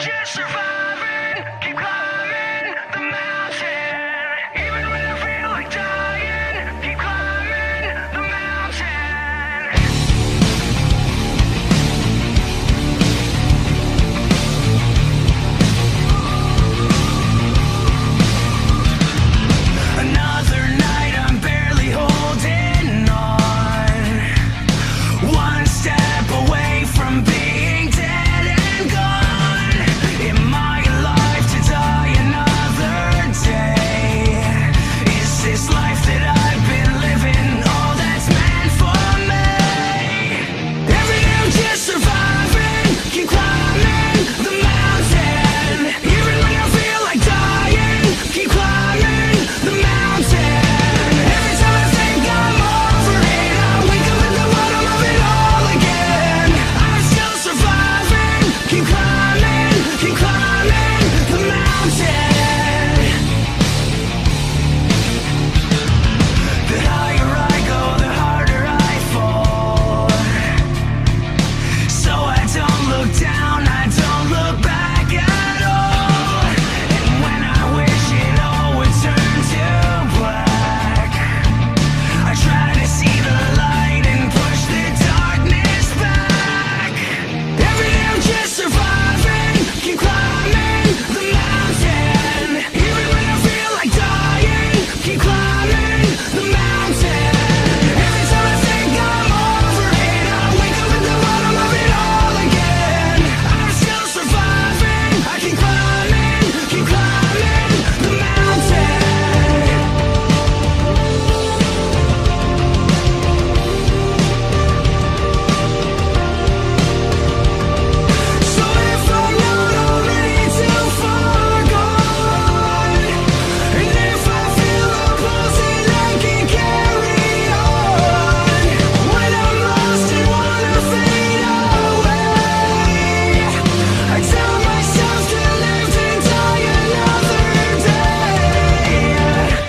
just surviving, keep climbing the mountain. Even when I feel like dying, keep climbing the mountain. Another night, I'm barely holding on. One step away from being dead and gone. Am I alive to die another day? Is this life that I've been living all that's meant for me? Every day I'm just surviving, keep climbing the mountain. Even when I feel like dying, keep climbing the mountain. Every time I think I'm over it, I wake up at the bottom of it all again. I'm still surviving, keep climbing the mountain. The higher I go, the harder I fall. So I don't look down, I don't look back at all. And when I wish it all would turn to black, I try to see the light and push the darkness back. Every day I'm just surviving, keep climbing the mountain. Even when I feel like dying, keep climbing the mountain. Every time I think I'm over it, I wake up at the bottom of it all again. I'm still surviving, I keep climbing the mountain. So if I'm not already too far gone, and if I feel the pulsing that can carry on, when I'm lost and wanna fade away, I tell myself to live to die another day.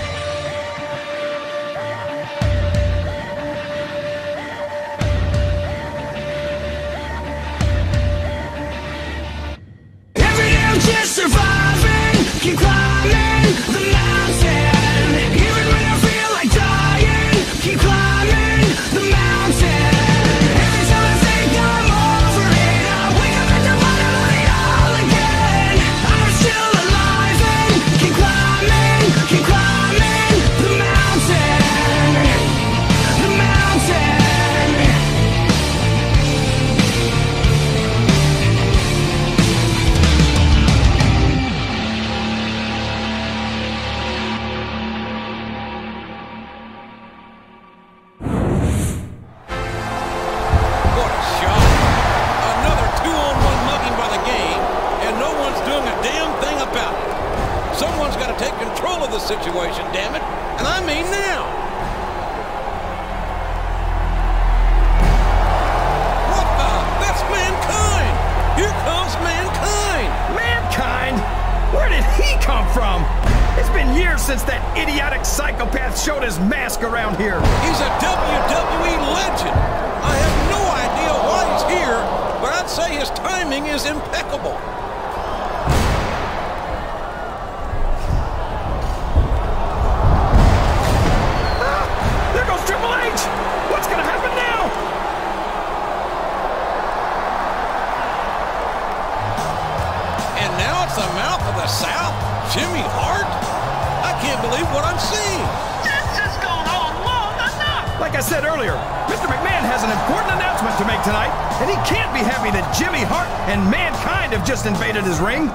Every day I'm just surviving, keep climbing the mountain. Even when I feel like dying, keep climbing the mountain. Every time I think I'm over it, I wake up at the bottom of it all again. I'm still alive and keep climbing the mountain. The mountain. What a shot. Another 2-on-1 mugging by the game, and no one's doing a damn thing about it. Someone's got to take control of the situation, damn it, and I mean now. What the? That's Mankind. Here comes Mankind. Mankind? Where did he come from? It's been years since that idiotic psychopath showed his mask around here. He's a WWE legend. I have no idea why he's here, but I'd say his timing is impeccable. There goes Triple H! What's gonna happen now? And now it's the mouth of the South, Jimmy Hart? I can't believe what I'm seeing. This has gone on long enough. Like I said earlier, Mr. McMahon has an important announcement to make tonight, and he can't be happy that Jimmy Hart and Mankind have just invaded his ring.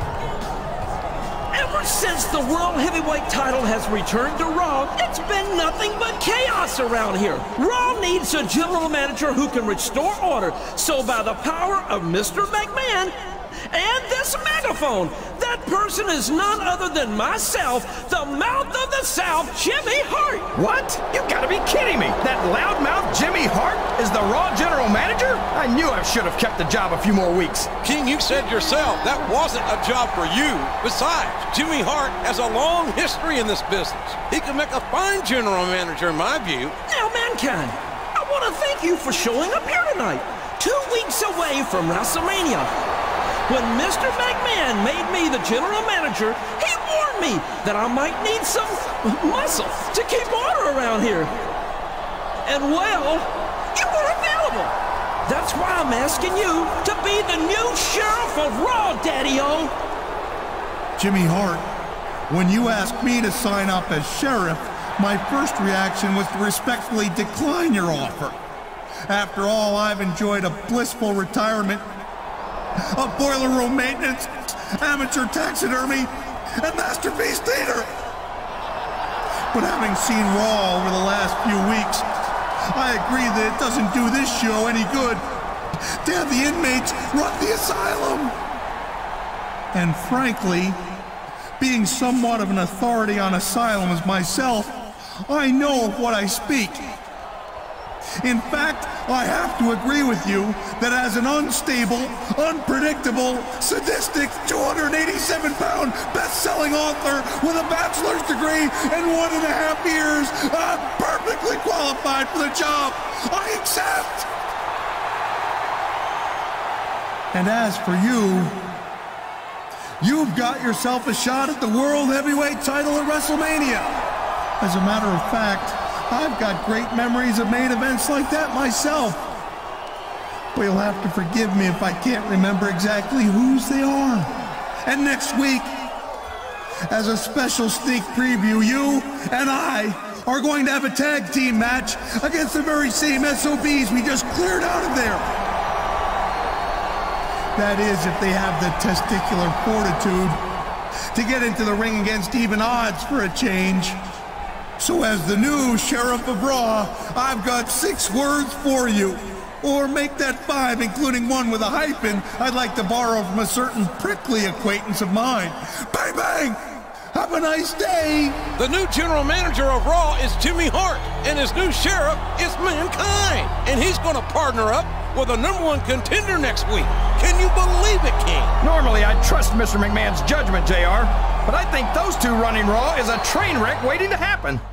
Ever since the World Heavyweight title has returned to Raw, it's been nothing but chaos around here. Raw needs a general manager who can restore order. So by the power of Mr. McMahon and this megaphone, that person is none other than myself, the mouth of the South, Jimmy Hart. What? You gotta be kidding me! That loudmouth Jimmy Hart is the Raw general manager? I knew I should have kept the job a few more weeks. King, you said yourself, that wasn't a job for you. Besides, Jimmy Hart has a long history in this business. He can make a fine general manager, in my view. Now, Mankind, I want to thank you for showing up here tonight, 2 weeks away from Wrestlemania. When Mr. McMahon made me the general manager, he warned me that I might need some muscle to keep order around here. And well, you were available. That's why I'm asking you to be the new sheriff of Raw, Daddy-O. Jimmy Hart, when you asked me to sign up as sheriff, my first reaction was to respectfully decline your offer. After all, I've enjoyed a blissful retirement of boiler room maintenance, amateur taxidermy, and masterpiece theater. But having seen Raw over the last few weeks, I agree that it doesn't do this show any good to have the inmates run the asylum. And frankly, being somewhat of an authority on asylums myself, I know of what I speak. In fact, I have to agree with you that as an unstable, unpredictable, sadistic, 287-pound best-selling author with a bachelor's degree and 1.5 years, I'm perfectly qualified for the job. I accept. And as for you, you've got yourself a shot at the World Heavyweight title at Wrestlemania. As a matter of fact, I've got great memories of main events like that myself. But you'll have to forgive me if I can't remember exactly whose they are. And next week, as a special sneak preview, you and I are going to have a tag team match against the very same SOBs we just cleared out of there. That is, if they have the testicular fortitude to get into the ring against even odds for a change. So as the new Sheriff of Raw, I've got 6 words for you. Or make that 5, including one with a hyphen I'd like to borrow from a certain prickly acquaintance of mine. Bang, bang! Have a nice day! The new general manager of Raw is Jimmy Hart, and his new sheriff is Mankind. And he's going to partner up with a #1 contender next week. Can you believe it, King? Normally, I trust Mr. McMahon's judgment, JR, but I think those two running Raw is a train wreck waiting to happen.